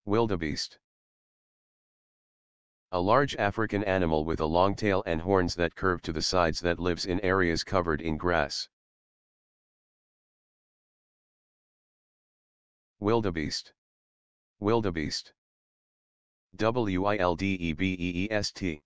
Wildebeest. A large African animal with a long tail and horns that curve to the sides that lives in areas covered in grass. Wildebeest. Wildebeest. Wildebeest.